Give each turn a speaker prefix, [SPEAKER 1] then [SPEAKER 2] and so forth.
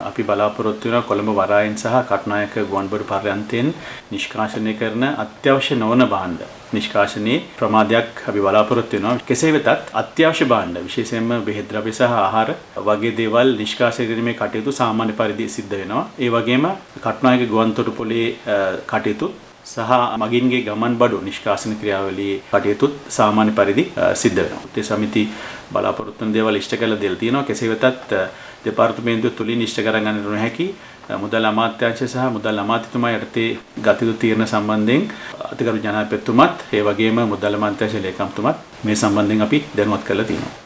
[SPEAKER 1] අපි බලාපොරොත්තු වෙනවා කොළඹ වරායෙන් සහ කටුනායක ගුවන්බඩු පර්යන්තයෙන් නිෂ්කාශනය කරන අත්‍යවශ්‍ය නොවන භාණ්ඩ නිෂ්කාශනයේ ප්‍රමාදයක් අපි බලාපොරොත්තු වෙනවා. කෙසේ වෙතත් අත්‍යවශ්‍ය භාණ්ඩ විශේෂයෙන්ම බෙහෙත් ද්‍රව්‍ය සහ ආහාර වගේ දේවල් නිෂ්කාශනය කිරීමේ කටයුතු සාමාන්‍ය පරිදි සිද්ධ වෙනවා. ඒ වගේම කටුනායක ගුවන්තොටුපොළේ කටයුතු සහ මගින්ගේ ගමන් බඩු නිෂ්කාශන ක්‍රියාවලියේ කටයුතු සාමාන්‍ය පරිදි සිද්ධ වෙනවා. ඒ සමිති බලාපොරොත්තු වන දේවල් ඉෂ්ට කළ දෙල් තියෙනවා. කෙසේ වෙතත් දෙපාර්තමේන්තුව තුලින් ඉෂ්ට කරගන්න නොහැකි මුදල් අමාත්‍යාංශය සහ මුදල් අමාත්‍යතුමා යටතේ ගත යුතු තීරණ සම්බන්ධයෙන් අතිගරු ජනාධිපතිතුමත් ඒ වගේම මුදල් අමාත්‍යාංශ ලේකම්තුමත් මේ සම්බන්ධයෙන් අපි දැනුවත් කරලා තියෙනවා.